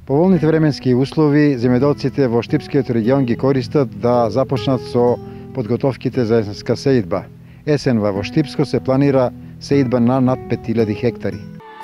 Поволните временски услови земјоделците во Штипскиот регион ги користат да започнат со подготовките за есенска сеидба. Есенва во Штипско се планира сеидба на над 5000 хектари.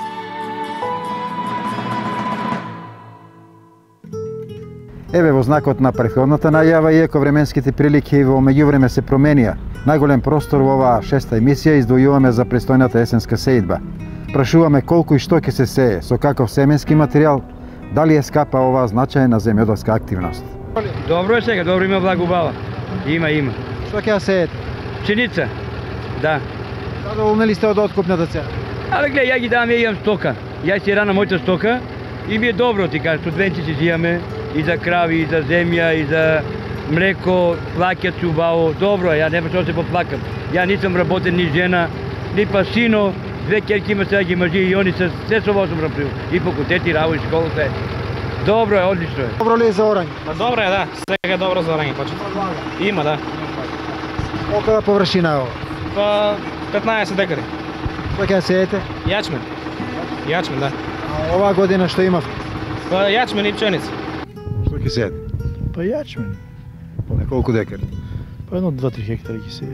Еве во знакот на претходната најава, иако временските прилики во меѓувреме се променија, најголем простор во оваа шеста емисија издвојуваме за престојната есенска сеидба. Прашуваме колку и што ќе се сее, со каков семенски материјал, дали е скапа оваа значајна земјоделска активност. Добро е сега, добро има влага убава. Има. Што ќе ја сеете? Пшеница, да. Задоволни ли сте од откупната цена? Але гледай, ја ги давам, ја имам стока. Ја си рана мојата стока и ми е добро, ти кажа, студенци си имаме и за крави, и за земја, и за млеко, плаќат си убаво. Добро е, ја нема што се поплакам. Ја нисам работен ни жена, ни па сино, две керки има сега ги мъжи и они се со во сум направил. И факултети, раво и школа се. Добро е, одлично е. Добро ли е за орање? Па добро е, да. Сега е добро за орање почет. Има, да. Колка површина е ова? Па 15 декари. Што ќе ја сеете? Јачмен. Јачмен, да. А оваа година што имав? Па јачмен и пченица. Што ќе сеете? Па јачмен. На колку декари? Па едно 2-3 хектари ќе се.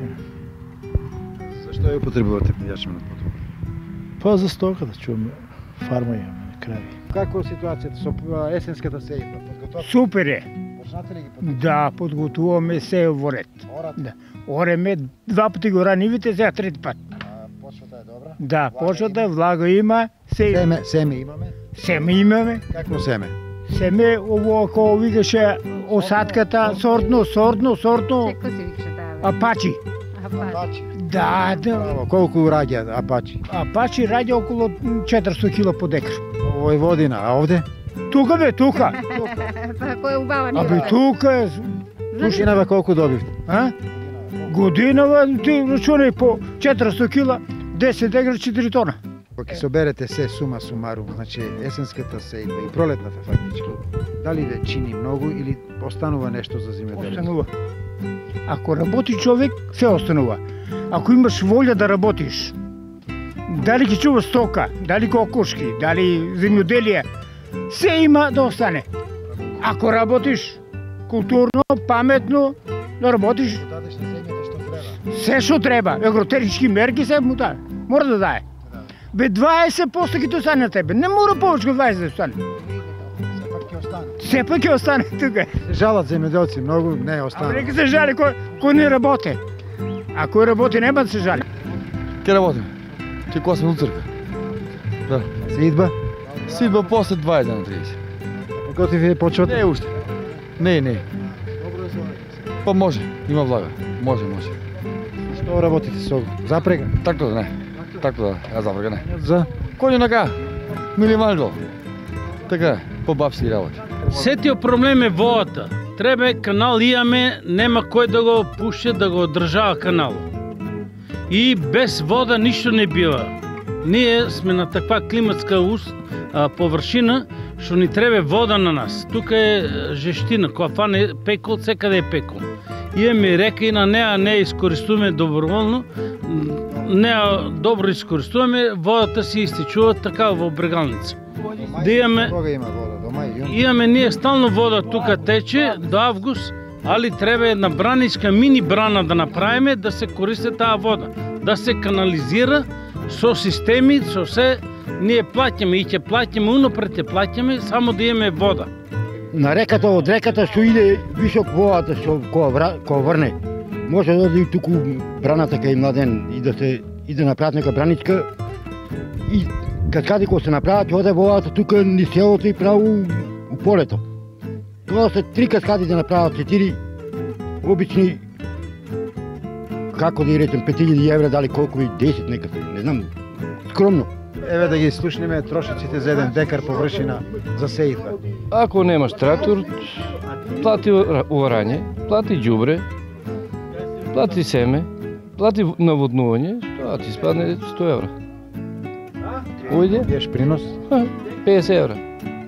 Зашто ја употребувате јачменот поток? Па за стока да чуваме. Фарма имаме, крави. Како ситуацијата со есенската сеидба? Подготовка? Супер е. Почнате ли ги подготовка? Да, подготуваме се во ред. Орате? Да. Ореме 2 пати го ранивите, сега 3 пат. Почвата е добра? Да, почвата е, влага има, Семе имаме? семе имаме. Какво семе? Семе, ово, ако викаше осадката, сортно. Како се викаше таа? Апачи. Апачи. Да. Браво, колку раѓа апачи? Апачи раѓа околу 400 кила по декар. Во Војводина, а овде? Тука бе, тука. Па кој е убава нива? Абе, тука е. Годинава колку добивте? А? Годинава, ти рачунај по 400 кила, 10 декар, 4 тона. Кога ќе соберете се сума сумарум, значи есенската сеидба и пролетната фактички, дали ве чини многу или останува нешто за земјоделие? Останува. Ако работи човек, се останува. Ако имаш волја да работиш, дали ќе чуваш стока, дали кокошки, дали земјоделие, се има да остане. Ако работиш културно, паметно, да работиш, Дадеш на земјата што треба. се што треба, агротехнички мерки се му даде. Мора да даде. Бе 20% ќе ти остане на тебе. Не мора повеќе од 20 да остане. Сепак ќе остане. Сепак ќе остане тука. Жалат земјоделци многу, не А остана. нека се жали кој не работи. А кој работи нема да се жали. Ке работим. Ке косим уцрка. Да. Сеидба? Сидба после 20 на 30. Готови почвата? Не уште. Не. Па може, има влага. Може. Што работите со запрега? Така да не. Така да, ја запрега не. За Кој нога? Минимално. Така е, по-бабски работи. Сетиот проблем е водата. Треба канал имаме, нема кој да го пуше, да го одржава каналот. И без вода ништо не бива. Ние сме на таква климатска површина, што ни треба вода на нас. Тука е жештина, која фане пекол, секаде е пекол. Имаме река и на неа не искористуваме доброволно, неа добро искористуваме, водата си истичува така во брегалница. Да имаме, кога има вода? До мај, јун? имаме ние стално вода тука тече до август, али треба една браничка мини брана да направиме да се користи таа вода, да се канализира со системи, со се ние плаќаме и ќе плаќаме, унапред ќе плаќаме само да имаме вода. На реката, од реката што иде висок водата што која врне, може да оди туку браната кај Младен и да се иде направат нека браничка и каскади кои се направат оде водата тука низ селото и право у полето. Тоа се 3 каскади да направат 4 обични, како да речем, 5000 евра, дали колку и 10 нека се, не знам, скромно. Еве да ги слушнеме трошоците за 1 декар површина за сеидба. Ако немаш трактор, платиорање, плати џубре, плати семе, плати наводнување, тоа ти спадне 100 евра. Ујде? Јеш принос? 50 евра.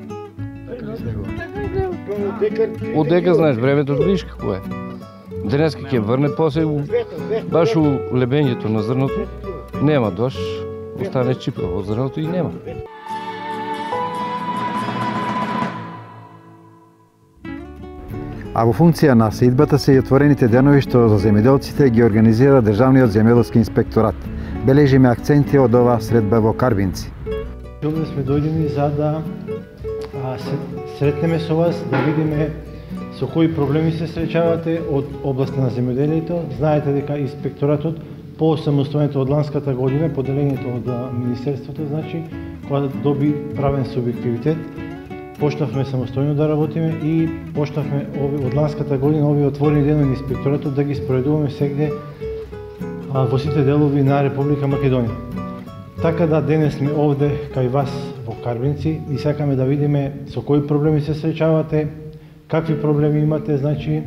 Од дека знаеш, времето видиш какво е. Денеска ќе врне после баш у лебењето на зрното, нема дожд, остане чипка во зрното и нема. А во функција на сеидбата се и отворените денови што за земјоделците ги организира Државниот земјоделски инспекторат. Бележиме акценти од оваа средба во Карбинци. Овде сме дојдени за да се сретнеме со вас, да видиме со кои проблеми се среќавате од областа на земјоделието. Знаете дека инспекторатот по самостојното од ланската година, поделението од Министерството, значи, кога доби правен субјективитет, почнавме самостојно да работиме и почнавме од ланската година овие отворени денови на инспекторатот да ги споредуваме сегде во сите делови на Република Македонија. Така да денес сме овде кај вас во Карбинци и сакаме да видиме со кои проблеми се среќавате, какви проблеми имате, значи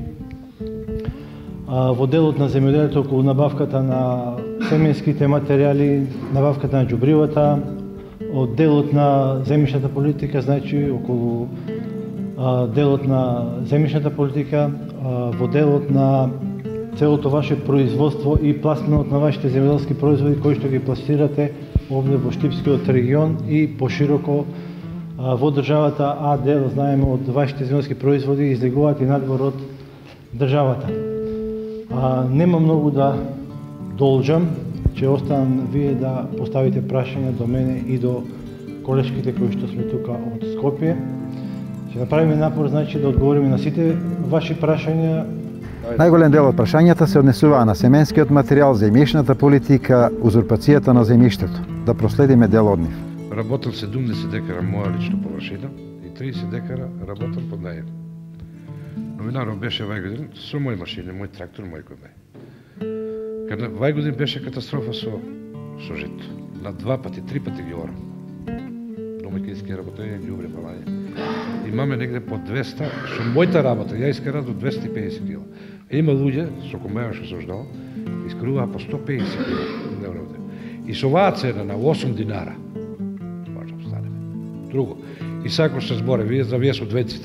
во делот на земјоделието околу набавката на семенските материјали, набавката на џубривата, од делот на земјишната политика, значи околу делот на земјишната политика, во делот на целото ваше производство и пласманот на вашите земјоделски производи кои што ги пласирате овде во Штипскиот регион и пошироко во државата, а дел знаеме од вашите земјоделски производи излегуваат и надвор од државата. Нема многу да должам, че останам вие да поставите прашања до мене и до колешките кои што сме тука од Скопје. Ќе направиме напор, значи, да одговориме на сите ваши прашања. Најголем дел од прашањата се однесуваа на семенскиот материјал, земјишната политика, узурпацијата на земјиштето. Да проследиме дел од нив. Работам 70 декара моја лична површина и 30 декара работам под најем. Новинаров беше вај годин со мој машини, мој трактор, мој комбајн. Каде вај годин беше катастрофа со жито. На 2 пати, 3 пати ги орам. Домаќински работење, ѓубре, палање. Имаме негде по 200, со мојата работа, ја искарам до 250 кила. Има луѓе со комбајн што се ождал, искаруваа по 150 кила дневно. И со оваа цена на 8 динара, може да станеме. Друго, и сако се зборе, вие за вие субвенците,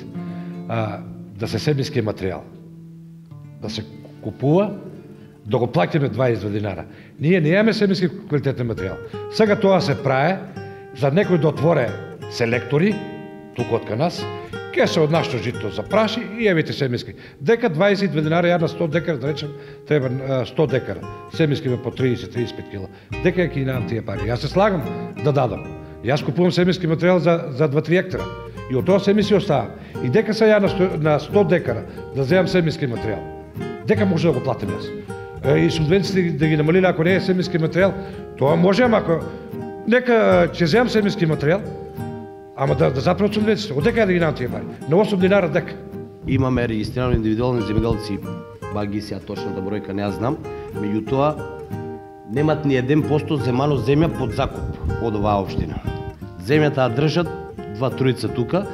да се семенски материјал, да се купува, да го платиме 22 динара. Ние не имаме семенски квалитетен материјал. Сега тоа се праe за некој да отворе селектори, тука од нас, ке се од нашето жито запраши и евите семенски. Дека 22 динара, ја на 100 декара, да речем, треба 100 декара. Семенски ме по 30-35 кила. Дека ќе имам тие пари. Јас се слагам да дадам. Јас купувам семенски материјал за 2-3 хектара. И од тоа семенски оставам. И дека се ја на 100 декара да земам семенски материјал. Дека може да го платим јас. И субвенциите да ги намалиле ако не е семенски материјал, тоа може, ама ако нека ќе земам семенски материјал, ама да запрат субвенциите. Од дека да ги намам тие пари? На 8 динара дека. Имаме регистрирани индивидуални земјоделци, баги сега точната бројка не ја знам, меѓутоа немат ни 1% земано земја под закуп од оваа општина. Земјата ја држат 2-3 тука,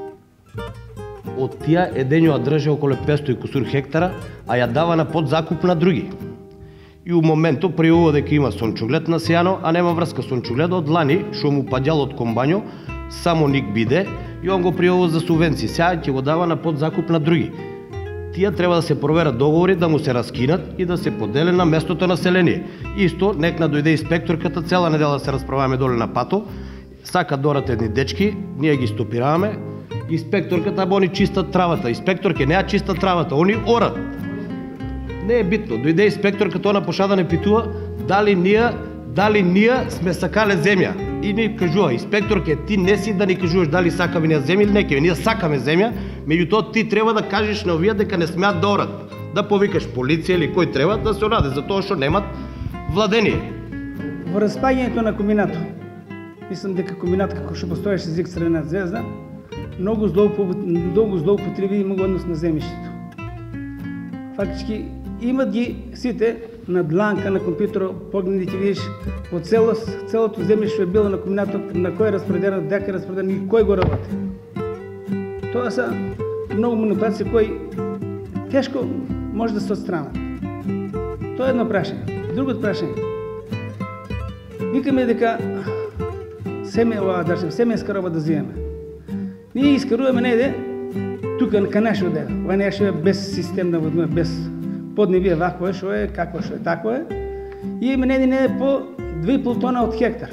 од тие едењо ја држи околу 500 и кусур хектара, а ја дава на подзакуп на други. И у моментот пријавува дека има сончоглед на сејано, а нема врска сончоглед од лани, што му падјал од комбањо, само ник биде, и он го пријавува за субвенции. Сега ќе го дава на подзакуп на други. Тие треба да се проверат договори, да му се раскинат и да се поделе на местото население. Исто, некна дојде инспекторката, цела недела се расправаме доле на пато, сака дорат едни дечки, ние ги стопираваме, инспекторката они чистат травата. Инспекторке не ја чистат травата, они орат. Не е битно. Дојде инспекторката, она поша да не питува дали ние сме сакале земја. И ни кажува, инспекторке, ти не си да ни кажуваш дали сакаме ние земја или не, ние сакаме земја, меѓутоа ти треба да кажеш на овие дека не смеат да орат. Да повикаш полиција или кој треба да се ораде, затоа што немат владение. Во распаѓањето на комбинатот, мислам дека комбинат како што постоеше ЗИК Црвена звезда, многу злоупотреби има во однос на земјиштето. Фактички имат ги сите на дланка на компјутерот, погледни ќе видиш по целото земјиште е било на комбинатот, на кој е распределено, дека е распределено и кој го работи. Тоа се многу манипулации кои тешко може да се отстранат. Тоа е едно прашање. Другото прашање. Викаме дека семејска роба да земеме. Ние искаруваме неде тука кај нашиот дел. Ова не е без системна водна, без поднебие вакво е, што е, какво што е, тако е. И има неде по 2,5 тона од хектар.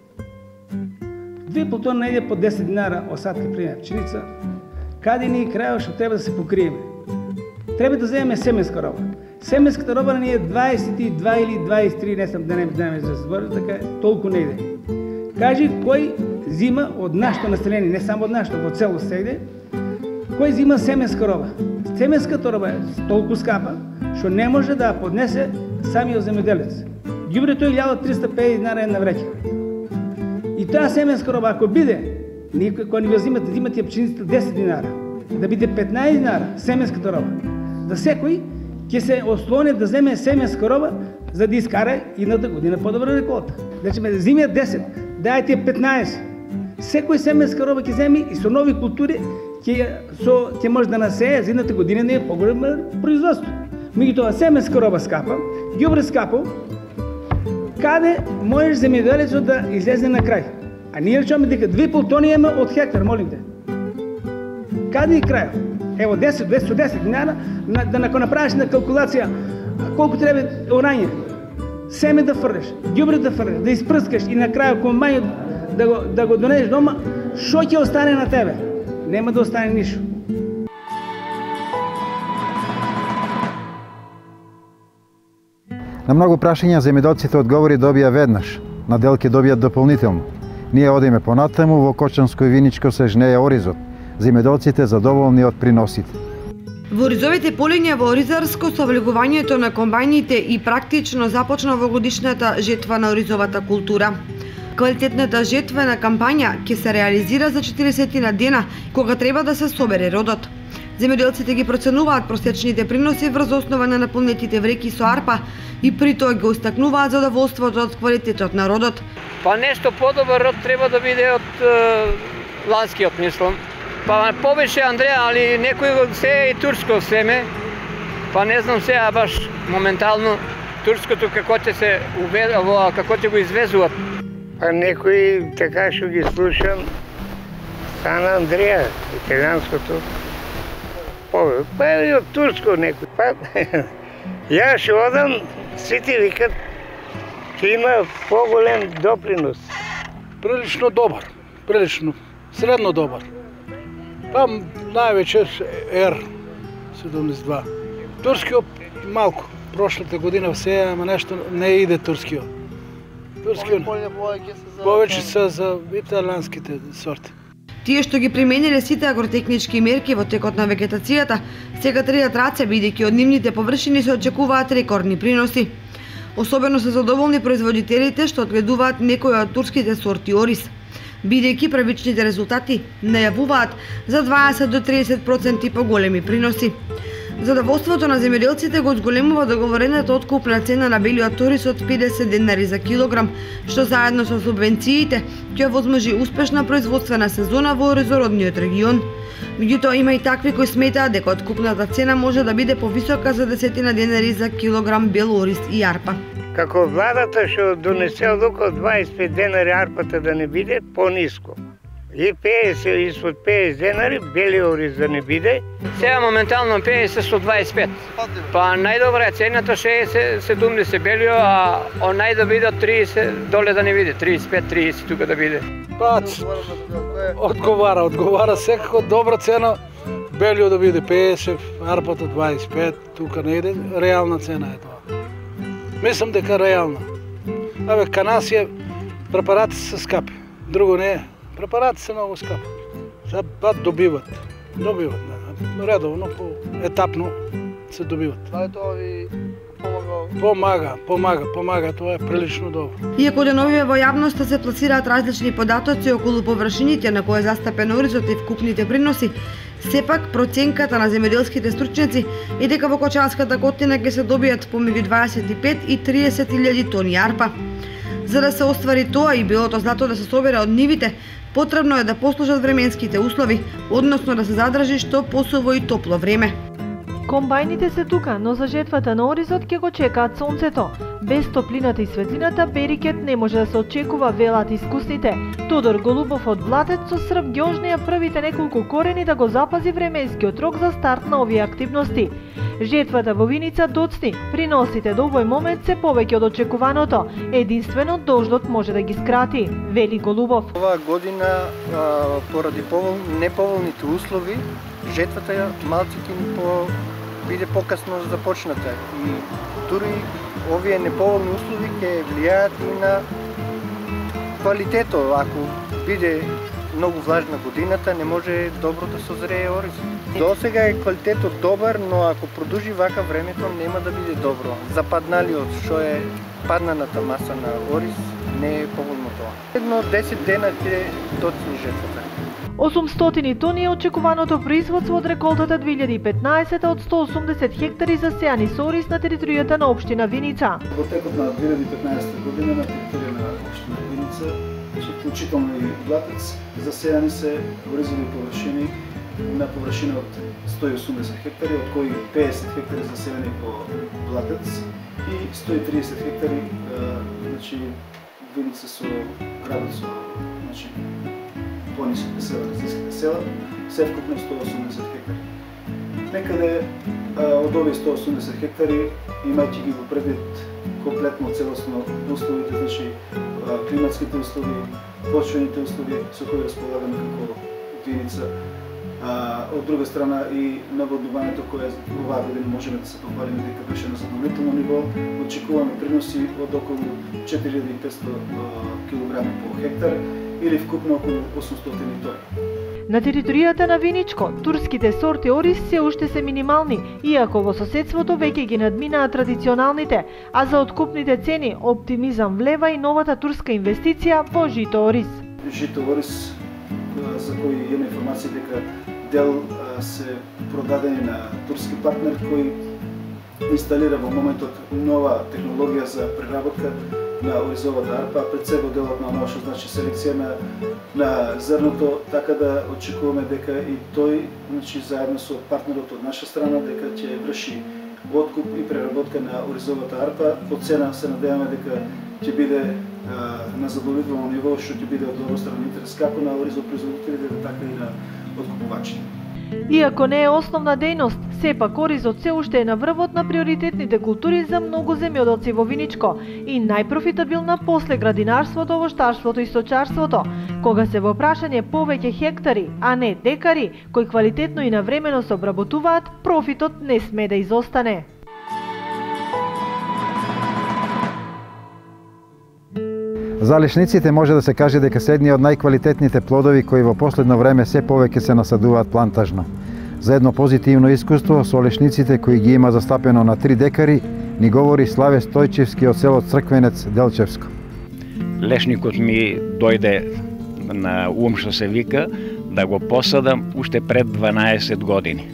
2,5 тона неде по 10 динара осадка пример пченица. Каде ни крајот што треба да се покриеме? Треба да вземем семенска роба. Семенската роба ни е 22 или 23, не съм да не за збор, така толкова не иде. Кажи кой взима от нашето население, не само от нашето, во цело седе, кой взима семенска роба. Семенската роба е толкова скапа, що не може да поднесе самиот земјоделец. Ѓубрето е 1350 динара една вреќа. И таа семенска роба, ако биде, кога ни го взимате ја пшеницата 10 динара, да биде 15 динара семенската роба, да секој ќе се ослони да земе семенска роба, за да изкара едната година по-добра реколта. Значи, да взиме 10, дајте 15. Секој семенска роба ќе земи и со нови култури ќе може да насее за едната година не е по-голямо производство. Меѓутоа семенска роба скапа, ѓубре скапо, каде можеш земјоделецот да излезе на крај? А ние речеме дека 2,5 тони има од хектар, молим те. Каде е крај? Ево 10 динара, да направиш на калкулација колку требаорање, семе да фрлеш, ѓубре да фрлеш, да испрскаш и на крај комбајот да го донесеш дома, шо ќе остане на тебе? Нема да остане ништо. На многу прашања земјоделците одговори добија веднаш, на дел ќе добијат дополнително. Ние одиме понатаму, во Кочанско и Виничко се жнее оризот. Земјоделците задоволни од приносите. Во оризовите полиња во Оризарско со влегувањето на комбајните и практично започна во годишната жетва на оризовата култура. Квалитетната жетвена кампања ќе се реализира за 40 на дена, кога треба да се собере родот. Земјоделците ги проценуваат просечните приноси врз основа на наполнетите вреки со арпа и при тоа го истакнуваат задоволството од квалитетот на родот. Па нешто подобар род треба да биде од ланскиот, мислам. Па повеќе Андреја, али некој го сее и турско семе, па не знам сега баш моментално турското како ќе се како ќе го извезуваат. Па некои така што ги слушам, стана Андреја, италијанското. Па и од турско некој. Па ја што одам, сите викат, ќе има поголем допринос. Прилично добар, прилично, средно добар. Па највеќе R72. Турскиот малку. Прошлата година се, ама нешто не иде турскиот. Турскиот повеќе се за италијанските сорти. Тие што ги примениле сите агротехнички мерки во текот на вегетацијата, сега третат раце, бидејќи од нивните површини се очекуваат рекордни приноси. Особено се задоволни производителите што одгледуваат некои од турските сорти ориз, бидејќи првичните резултати најавуваат за 20 до 30% поголеми приноси. Задоволството на земјоделците го зголемува договорената откупна цена на белиот ориз од 50 денари за килограм, што заедно со субвенциите ќе возможи успешна производствена сезона во оризородниот регион. Меѓутоа има и такви кои сметаат дека откупната цена може да биде повисока за 10 денари за килограм бел ориз и арпа. Како владата што донесе одлука од 25 денари арпата да не биде пониско. И 50 испод 50 денари, бели ориз да не биде. Сега моментално 50 со 25. Па најдобра е цената 60-70 белио, а онај да биде 30 доле да не биде, 35-30 тука да биде. Па, одговара секако добра цена, белио да биде 50, арпата 25, тука не иде, реална цена е тоа. Мислам дека реална. Абе, канасија, препарати се скапи, друго не е. Препарати се многу скапи. Сега добиват, редовно, етапно се добиват. Тоа ви помага? Помага, тоа е прилично добро. Иако деновиве во јавноста се пласираат различни податоци околу површините на кои е застапен оризот и вкупните приноси, сепак проценката на земјоделските стручњаци е дека во Кочанската котлина ќе се добијат помеѓу 25 и 30.000 тони арпа. За да се оствари тоа и белото злато да се собере од нивите, потребно е да послужат временските услови, односно да се задржи што посуво и топло време. Комбајните се тука, но за жетвата на оризот ќе го чекаат сонцето. Без топлината и светлината берикет не може да се очекува, велат искусните. Тодор Голубов од Блатец со срп ги ожнеја првите неколку корени да го запази временскиот рок за старт на овие активности. Жетвата во Виница доцни, приносите до овој момент се повеќе од очекуваното. Единствено дождот може да ги скрати, вели Голубов. Оваа година поради неповолните услови, жетвата малците биде покасно започната. И дури овие неповолни услови ќе влијаат и на квалитето. Ако биде многу влажна годината, не може добро да созрее ориз. До сега е квалитетот добар, но ако продолжи вака времето, нема да биде добро. Западналиот, што е паднаната маса на ориз, не е поволно тоа. Едно 10 дена ќе доцни жетвата. 800 тони е очекуваното производство од реколтата 2015 од 180 хектари засејани со ориз на територијата на општина Виница. Во текот на 2015 година на територија на општина Виница, вклучително и Блатец, засејани се оризови површини на површина од 180 хектари, од кои 50 хектари засејани по Блатец и 130 хектари Виница со градот со понисите села, низките села, се вкупно 180 хектари. Некаде од овие 180 хектари, имајќи ги во предвид комплетно целосно условите, значи климатските услови, почвените услови со кои располагаме како Виница, од друга страна и наводнувањето кое оваа година можеме да се похвалиме дека беше на задоволително ниво, очекуваме приноси од околу 4500 кг по хектар или вкупно околу 800 тони. На територијата на Виничко, турските сорти ориз се уште се минимални, иако во соседството веќе ги надминаа традиционалните, а за откупните цени оптимизам влева и новата турска инвестиција во жито ориз. Жито ориз, за кој има информација дека дел се продадени на турски партнер кој инсталира во моментот нова технологија за преработка на оризовата арпа, пред се во делот на оно што значи селекција на зрното, така да очекуваме дека и тој, значи заедно со партнерот од наша страна, дека ќе врши откуп и преработка на оризовата арпа. По цена се надеваме дека ќе биде на задоволително ниво, што ќе биде од обостранен интерес како на оризопроизводителите, така и на откупувачите. Иако не е основна дејност, сепак оризот се уште е на врвот на приоритетните култури за многу земјоделци во Виничко и најпрофитабилна после градинарството, овоштарството и сточарството, кога се во прашање повеќе хектари, а не декари, кои квалитетно и навремено се обработуваат, профитот не сме да изостане. За лешниците може да се каже дека се едни од најквалитетните плодови кои во последно време се повеќе се насадуваат плантажно. За едно позитивно искуство со лешниците кои ги има застапено на 3 декари, ни говори Славе Стојчевски од село Црквенец, Делчевско. Лешникот ми дојде на ум, што се вика, да го посадам уште пред 12 години.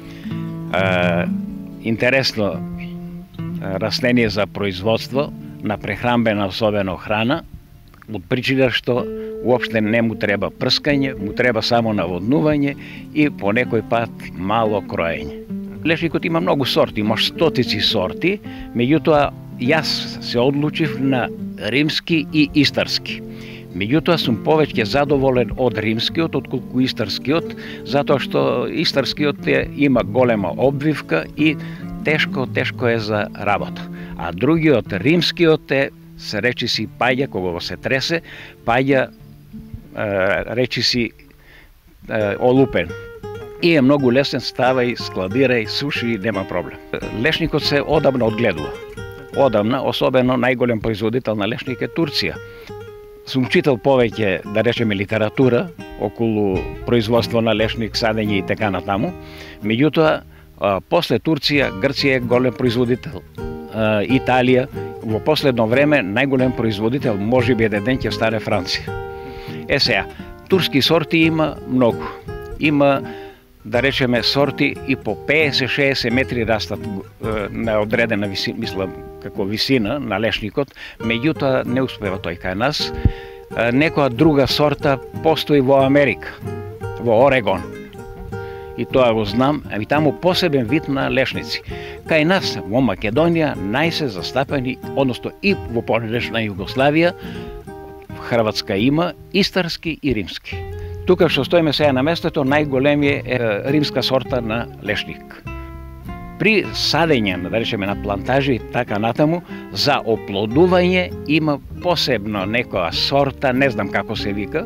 Интересно растение за производство на прехранбена особено храна, од причина што уопште не му треба прскање, му треба само наводнување и по некој пат мало кроење. Лешникот има многу сорти, има стотици сорти, меѓутоа јас се одлучив на римски и истарски. Меѓутоа сум повеќе задоволен од римскиот отколку истарскиот, затоа што истарскиот има голема обвивка и тешко е за работа. А другиот, римскиот се речиси паѓа, кога се тресе, паѓа речиси олупен. И е многу лесен, става и складира и суши и нема проблем. Лешникот се одамна одгледува. Одамна, особено најголем производител на лешник е Турција. Сум читал повеќе, да речеме, литература околу производство на лешник, садење и така натаму. Меѓутоа, после Турција, Грција е голем производител. Италија, во последно време најголем производител можеби еден ден ќе стане Франција. Сега, турски сорти има многу. Има, да речеме, сорти и по 50-60 метри растат на одредена висина, мислам, како висина на лешникот, меѓутоа не успева тој кај нас. Некоја друга сорта постои во Америка, во Орегон. И тоа го знам, ами таму посебен вид на лешници. Кај нас, во Македонија, најсе застапени, односто и во понедешна Југославија, Хрватска има истарски и римски. Тука што стоиме сега на местото, најголемиот е римска сорта на лешник. При садење, да речеме, на плантажи и така натаму, за оплодување има посебно некоја сорта, не знам како се вика,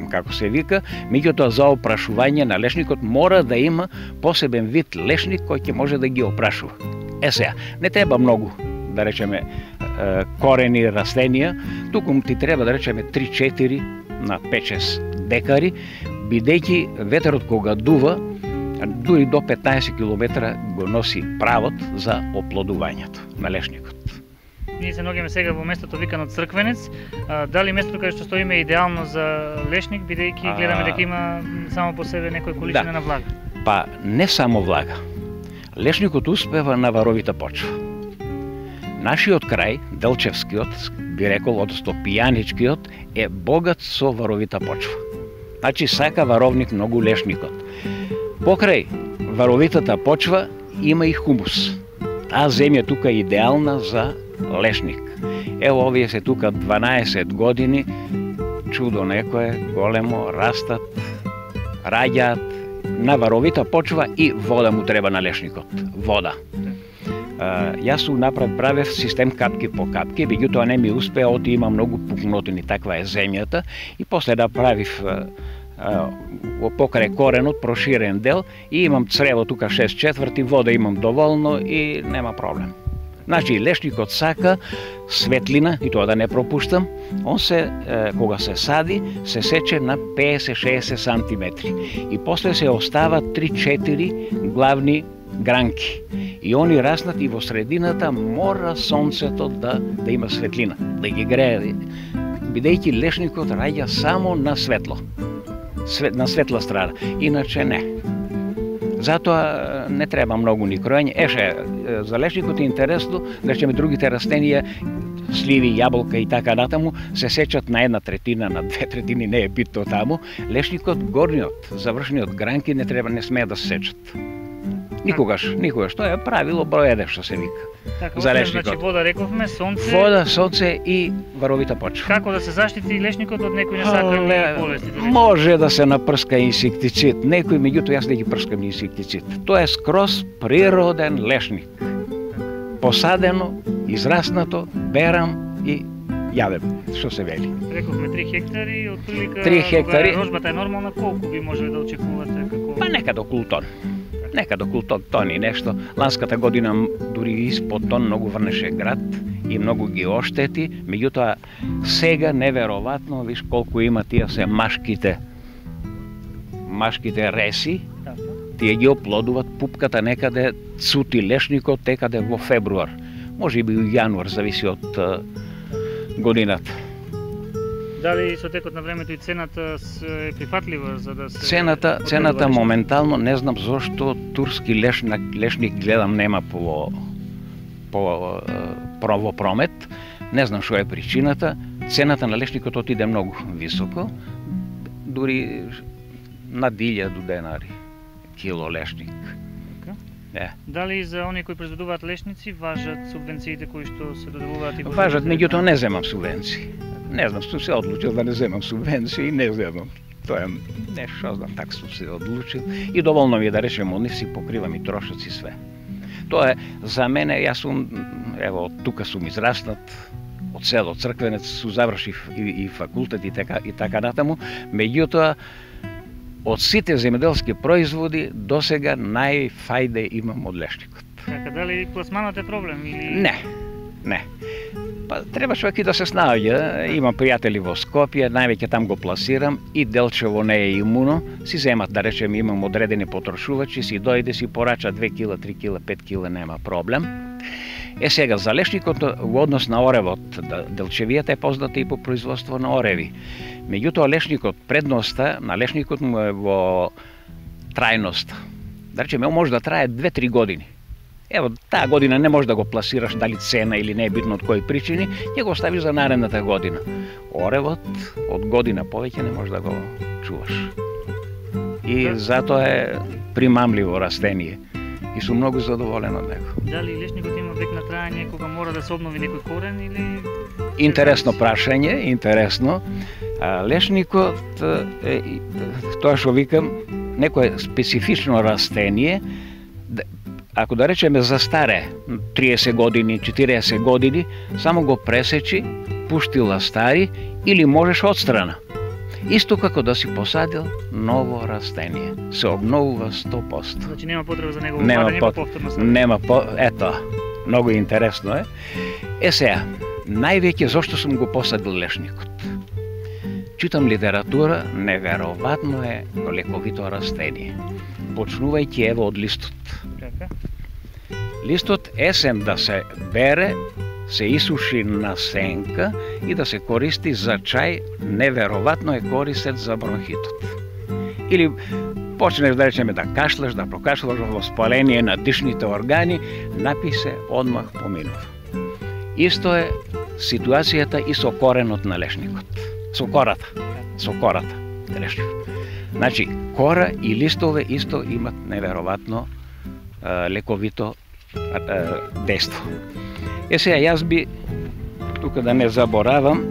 меѓутоа за опрашување на лешникот мора да има посебен вид лешник кој ќе може да ги опрашува. Сега, не треба многу, да речеме, корени, растенија, туку ти треба, да речеме, 3-4 на 5-6 декари, бидејќи ветерот кога дува, дури до 15 км го носи правот за оплодувањето на лешникот. Ние се наоѓаме сега во местото викано Црквенец. Дали местото каде што стоиме е идеално за лешник, бидејќи гледаме дека има само по себе некој количина на влага? Па не само влага. Лешникот успева на варовита почва. Нашиот крај, Делчевскиот, би рекол, одnosno Пијаничкиот, е богат со варовита почва. Значи сака варовник многу лешникот. Покрај варовитата почва има и хумус. Таа земја тука е идеална за лешник. Ево овие се тука 12 години, чудо некое, големо, растат, раѓаат на варовита почва и вода му треба на лешникот. Вода. Јас правев систем капки по капки, меѓутоа не ми успеа, оти има многу пукнотини, таква е земјата, и после да правив покрај коренот проширен дел и имам црево тука 6/4, вода имам доволно и нема проблем. Значи лешникот сака светлина и тоа да не пропуштам. Он се кога се сади се сече на 50-60 сантиметри и после се остава 3-4 главни гранки. И они раснат и во средината мора сонцето да има светлина, да ги грее, бидејќи лешникот раѓа само на светло. На светла страна, иначе не. Затоа не треба многу ни кроење. За лешникот е интересно, да речеме другите растенија, сливи, јаболка и така натаму, се сечат на 1/3, на 2/3, не е битно таму. Лешникот, горниот, завршниот гранки не смее да се сечат. Никогаш. Тоа е правило број 1 што се вика. Така, за лешникот. Значи вода рековме, сонце. Вода, сонце и варовита почва. Како да се заштити лешникот од некои несакани болести? Може да се напрска инсектицид. Некој, меѓутоа јас не ги прскам инсектицид. Тоа е скроз природен лешник. Посадено, израснато, берам и јадем, што се вели. Рековме 3 хектари, од прилика 3 хектари. Рожбата е нормална, колку би можеле да очекувате како? Па некаде околу тон. Некаде околу тон и нешто. Ланската година дури испод тон многу врнеше град и многу ги оштети, меѓутоа сега неверојатно, виж колку има тие се машките реси, тие ги оплодуваат пупката некаде цути лешникот некаде во февруар. Може би и јануар, зависи од годината. Дали со текот на времето и цената е прифатлива за да се... Цената моментално, не знам зошто турски лешник гледам нема во промет, не знам што е причината. Цената на лешникот отиде многу високо, дури над 1000 денари кило лешник. Дали за оние кои произведуваат лешници важат субвенциите кои што се доделуваат и во... Важат, меѓутоа не земам субвенции. Не знам, сум се одлучил да не земам субвенции и не земам. Тоа е нешто, знам, така сум се одлучил и доволно ми е да речем, они си покривам и трошоци све. Тоа е за мене, јас сум, ево, тука сум израснат, од село Црквенец, сум завршив и факултет и така натаму, меѓутоа од сите земјоделски производи досега најфајде имам од лешникот. Така, дали пласманот е проблем или... Не. Па треба човек и да се снаоѓа. Имам пријатели во Скопје, највеќе там го пласирам и Делчево не е имуно. Си земат, да речем, имам одредени потрошувачи, си дојде, си порача 2 кила, 3 кила, 5 кила, нема проблем. Сега, за лешникот во однос на оревот, Делчевијата е позната и по производство на ореви. Меѓутоа, лешникот, предноста на лешникот му е во трајноста. Да речеме, може да трае 2-3 години. Ево, таа година не може да го пласираш дали цена или не е битно од кои причини, ќе го оставиш за наредната година. Оревот од година повеќе не може да го чуваш. И затоа е примамливо растение. И сум многу задоволен од него. Дали лешникот има век на трајање кога мора да се обнови некој корен или... Интересно прашање, интересно. Лешникот е, тоа што викам, некое специфично растение, ако да речеме за старе, 30 години, 40 години, само го пресечи, пушти ластари или можеш отстрана. Исто како да си посадил ново растение. Се обновува 100%. Значи нема потреба за негово вадење по повторно садење. Ето, многу интересно е. Сега, највеќе зошто сум го посадил лешникот. Читам литература, неверојатно е лековито растение. Почнувајќи ево од листот. Листот есен да се бере, се исуши на сенка и да се користи за чај, неверојатно е користен за бронхитот. Или почнеш да речеме да кашлаш, да прокашлаш во спаление на дишните органи, напи се, одмах поминува. Исто е ситуацијата и со коренот на лешникот. Со кората, грешив. Значи, кора и листове исто имат неверојатно лековито дејство. Сега, јас би, тука да не заборавам,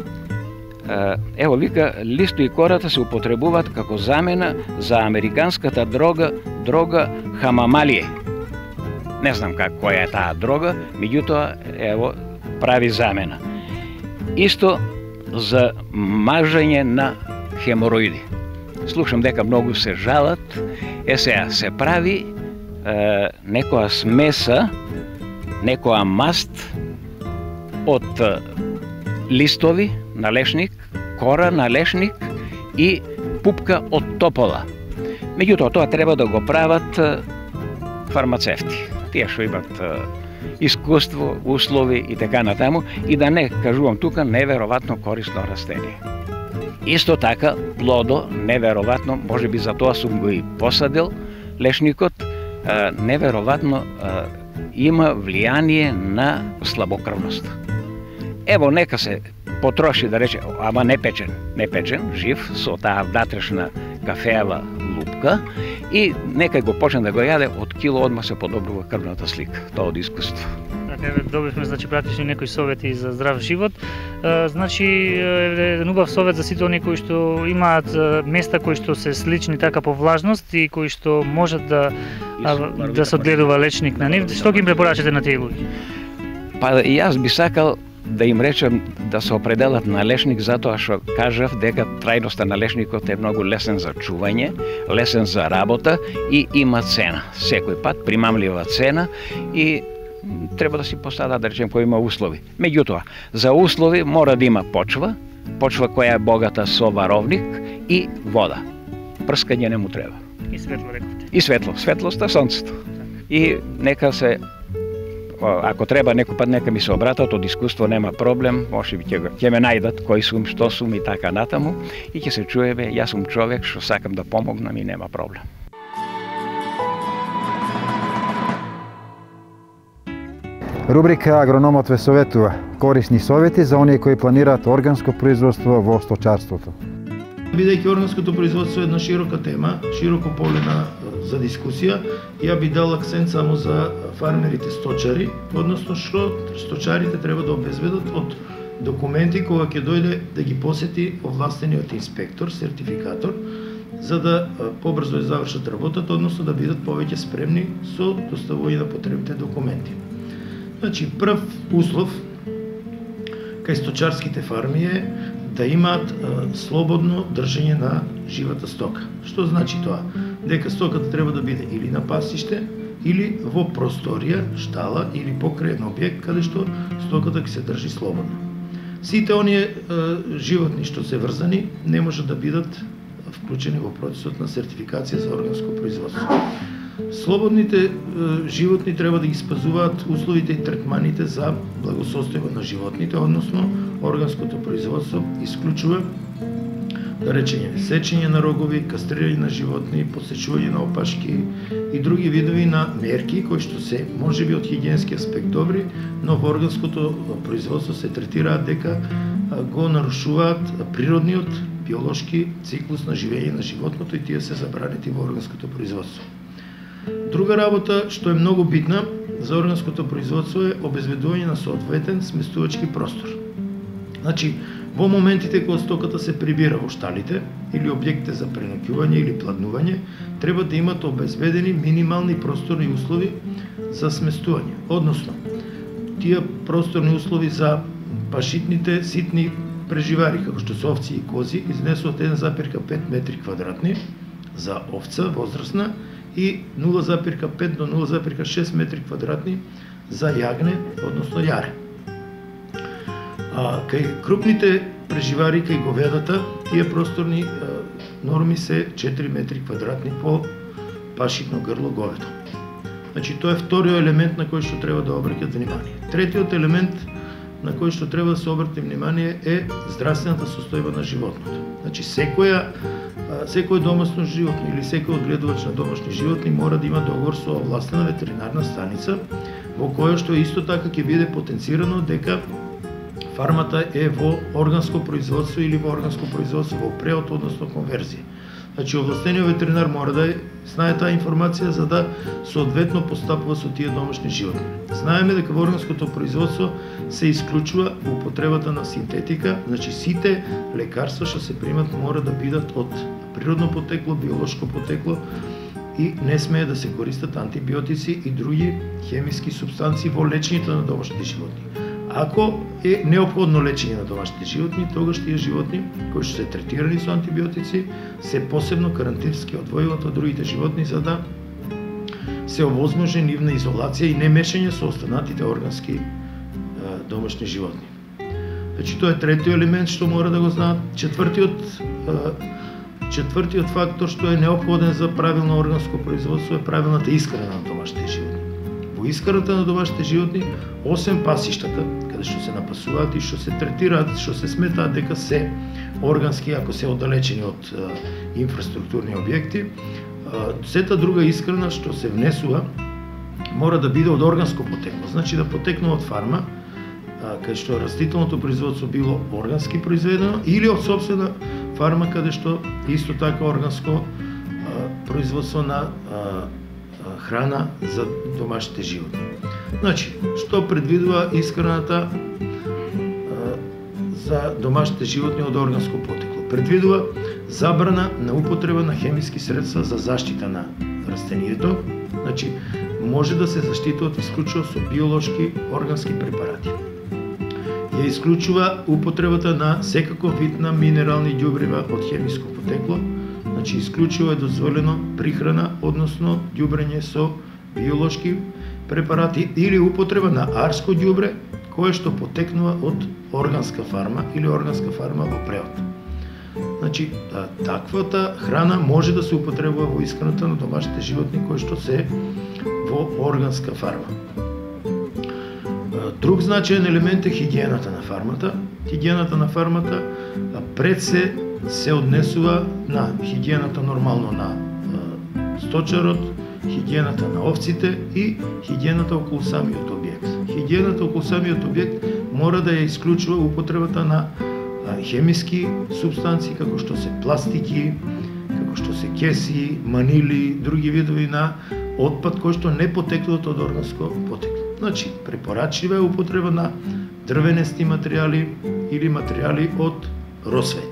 ево вика, листо и кората се употребуваат како замена за американската дрога хамамалие. Не знам која е таа дрога, меѓутоа, ево, прави замена. Исто за мажење на хемороиди. Слушам дека многу се жалат, сега се прави некоја смеса, некоја маст од листови на лешник, кора на лешник и пупка од топола. Меѓутоа, тоа треба да го прават фармацевти. Тие што имат искуство, услови и така натаму, и да не кажувам тука неверојатно корисно растение. Исто така, плодо, неверојатно, може би за тоа сум го и посадил, лешникот, неверојатно има влијание на слабокрвност. Ево, нека се потроши, да рече, ама не печен, жив, со таа внатрешна кафеева лупка, и нека го почне да го јаде, од кило одма се подобрува крвната слика. Тоа од искуство. Така, добивме, значи, практични некои совети за здрав живот. Значи, еден убав совет за сите оние кои што имаат места кои што се слични така по влажност и кои што можат да се одгледува лечник на нив. Што ги им препорачате на тие луѓе? Па и јас би сакал да им речем да се определат на лешник, затоа што кажав дека трајноста на лешникот е многу лесен за чување, лесен за работа и има цена. Секој пат примамлива цена и треба да си постават, да речем, кој има услови. Меѓутоа, за услови мора да има почва која е богата со варовник и вода. Прскање не му треба. И светло, рековте. И светлоста, сонцето. И нека се, ако треба некој пат, нека ми се обратат, од искуство нема проблем, може би ќе ме најдат кој сум, што сум и така натаму, и ќе се чуеме, јас сум човек што сакам да помогнам и нема проблем. Рубрика Агрономот ве советува. Корисни совети за оние кои планираат органско производство во сточарството. Бидејќи органското производство е една широка тема, широко поле за дискусија, ја би дал акцент само за фармерите сточари, односно што сточарите треба да обезбедат од документи кога ќе дојде да ги посети овластениот инспектор, сертификатор, за да побрзо ја завршат работата, односно да бидат повеќе спремни со доставување на потребните документи. Значи, прв услов кај сточарските фарми е да имаат слободно држење на живата стока. Што значи тоа? Дека стоката треба да биде или на пасиште, или во просторија, штала или покрај објект каде што стоката ќе се држи слободно. Сите оние животни што се врзани не можат да бидат вклучени во процесот на сертификација за органско производство. Слободните животни треба да ги спазуваат условите и третманите за благосостојба на животните, односно органското производство исклучува, да речење, сечење на рогови, кастрирање на животни, посечување на опашки и други видови на мерки кои што се можеби од хигиенски аспект добри, но во органското производство се третираат дека го нарушуваат природниот биолошки циклус на живење на животното и тие се забранети во органското производство. Друга работа што е многу битна за органското производство е обезбедување на соодветен сместувачки простор. Значи, во моментите кога стоката се прибира во шталите или објектите за преноќување или пладнување, треба да имат обезбедени минимални просторни услови за сместување. Односно, тие просторни услови за пашитните ситни преживари, како што се овци и кози, изнесуваат 1,5 метри квадратни за овца возрастна и 0,5 до 0,6 метри квадратни за јагне, односно јаре. Кај крупните преживари, кај говедата, тие просторни норми се 4 метри квадратни по пашитно грло говедо. Значи, тоа е вториот елемент на кој што треба да обраќат внимание. Третиот елемент на кој што треба да се обрати внимание е здравствената состојба на животното. Значи, секој домашно животно или секој одгледувач на домашни животни мора да има договор со овластена ветеринарна станица, во која што исто така ќе биде потенцирано дека фармата е во органско производство или во органско производство во преот, односно конверзија. Значи, овластениот ветеринар мора да знае таа информација за да соодветно постапува со тие домашни животни. Знаеме дека во органското производство се исклучува употребата на синтетика, значи сите лекарства што се примат мора да бидат од природно потекло, биолошко потекло и не смее да се користат антибиотици и други хемиски супстанции во лечењето на домашните животни. Ако е неопходно лечење на домашните животни, тогаш тие животни кои што се третирани со антибиотици се посебно карантински одвојуваат од другите животни за да се овозможи нивна изолација и не мешање со останатите органски домашни животни. Значи, тоа е третиот елемент што мора да го знаат. Четвртиот фактор што е неопходен за правилно органско производство е правилната исхрана на домашните животни. Во исхраната на домашните животни, освен пасиштата, каде што се напасуваат и што се третираат, што се сметаат дека се органски, ако се оддалечени од инфраструктурни објекти, сета друга исхрана што се внесува мора да биде од органско потекло, значи да потекнува од фарма, каде што растителното производство било органски произведено или од собствена фарма каде што исто така органско производство на храна за домашните животни. Значи, што предвидува исхраната за домашните животни од органско потекло? Предвидува забрана на употреба на хемиски средства за заштита на растението, значи може да се заштитуваат исклучиво со биолошки органски препарати. Ја исклучува употребата на секаков вид на минерални ѓубрива од хемиско потекло, значи исклучиво е дозволено прихрана, односно ѓубрење со биолошки препарати или употреба на арско ѓубре кое што потекнува од органска фарма или органска фарма во преот. Значи, таквата храна може да се употребува во исхраната на домашните животни кои што се во органска фарма. Друг значаен елемент е хигиената на фармата. Хигиената на фармата пред се однесува на хигиената нормално на сточарот, хигиената на овците и хигиената околу самиот објект. Хигиената околу самиот објект мора да ја исклучува употребата на хемиски супстанции како што се пластики, како што се кеси, манили, други видови на отпад кои што не потекнуваат од органско потекло. Значи, препорачлива е употреба на дрвенести материјали или материјали од росвет.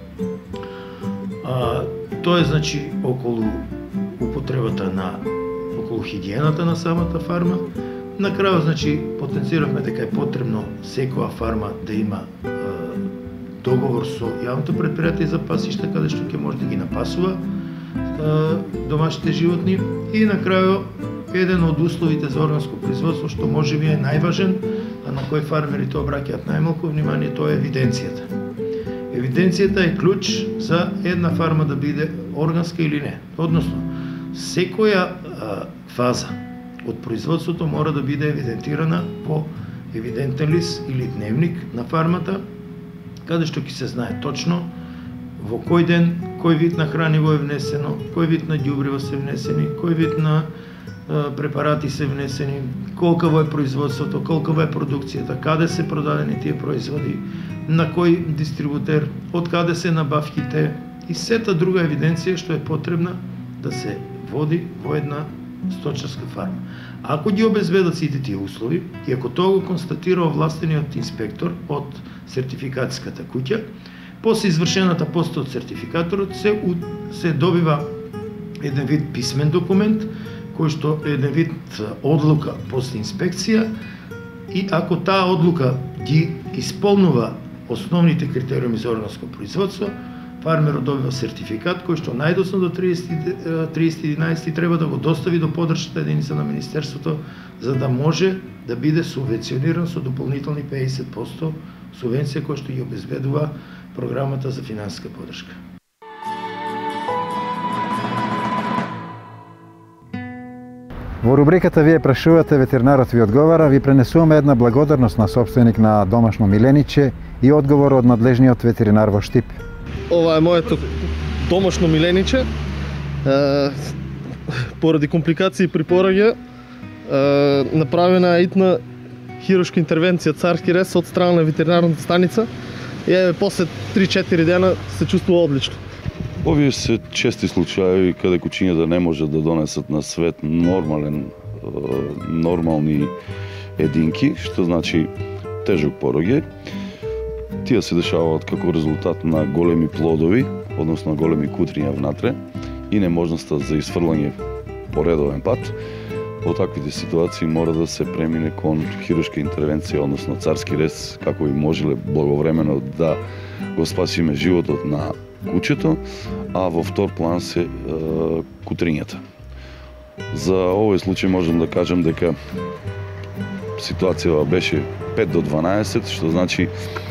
Тоа е, значи, околу употребата околу хигиената на самата фарма. На крајот, значи, потенциравме дека е потребно секоја фарма да има договор со јавното предпријатие за пасишта, каде што ќе може да ги напасува домашните животни. И на крајот, еден од условите за органско производство, што може би е најважен, а на кој фармерите обраќаат најмалку внимание, тоа е евиденцијата. Евиденцијата е клуч за една фарма да биде органска или не. Односно, секоја фаза од производството мора да биде евидентирана во евидентен лист или дневник на фармата, каде што ќе се знае точно во кој ден, кој вид на храниво е внесено, кој вид на ѓубрива се внесени, кој вид на препарати се внесени, колкаво е производството, колкава е продукцијата, каде се продадени тие производи, на кој дистрибутер, од каде се набавките и сета друга евиденција што е потребна да се води во една сточарска фарма. Ако ги обезбедат сите тие услови и ако тоа го констатира овластениот инспектор од сертификатската куќа, после извршената поста од сертификаторот се добива еден вид писмен документ кој што е еден вид одлука после инспекција и ако таа одлука ги исполнува основните критериуми за органско производство, фармерот добива сертификат кој што најдосно до 30.11 треба да го достави до подршната единица на Министерството за да може да биде субвенциониран со дополнителни 50% субвенција која што ги обезбедува програмата за финансиска подршка. Во рубриката Вие прашувате, ветеринарот ви одговара, ви пренесуваме една благодарност на собственик на домашно милениче и одговор од надлежниот ветеринар во Штип. Ова е моето домашно милениче. Поради компликации при пораѓај, направена итна хируршка интервенција царски рез од страна на ветеринарната станица и после 3-4 дена се чувствува одлично. Овие се чести случаи каде кучињата не може да донесат на свет нормални единки, што значи тежок пороѓај. Тие се дешаваат како резултат на големи плодови, односно големи кутриња внатре и неможноста за исфрлање по редовен пат. Во таквите ситуации мора да се премине кон хируршка интервенција, односно царски рез, како би можеле благовремено да го спасиме животот на кучето, а во втор план се кутрињата. За овој случај можам да кажам дека ситуацијава беше 5 до 12, што значи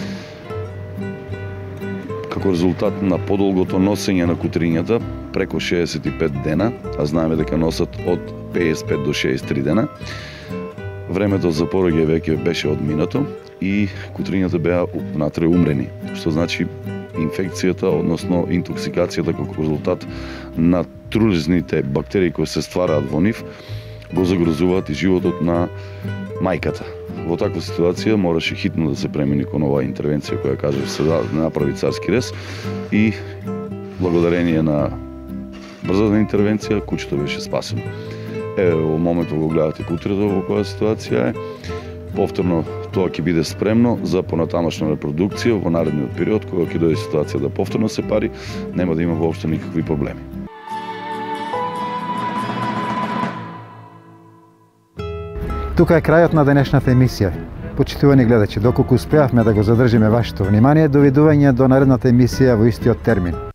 како резултат на подолгото носење на кутрињата, преко 65 дена, а знаеме дека носат од 55 до 63 дена, времето за пороѓај веќе беше одминато и кутрињата беа внатре умрени, што значи инфекцијата, односно интоксикацијата како резултат на трулезните бактерии кои се ствараат во нив, го загрозуваат и животот на мајката. Во таква ситуација мораше хитно да се премини кон оваа интервенција која кажа се да направи царски рез и благодарение на брзата интервенција кучето беше спасено. Еве во моментот го гледате кутрето во која ситуација е. Повторно тоа ќе биде спремно за понатамошна репродукција во наредниот период кога ќе дојде ситуација да повторно се пари, нема да има воопшто никакви проблеми. Тука е крајот на денешната емисија. Почитувани гледачи, доколку успеавме да го задржиме вашето внимание, довидување до наредната емисија во истиот термин.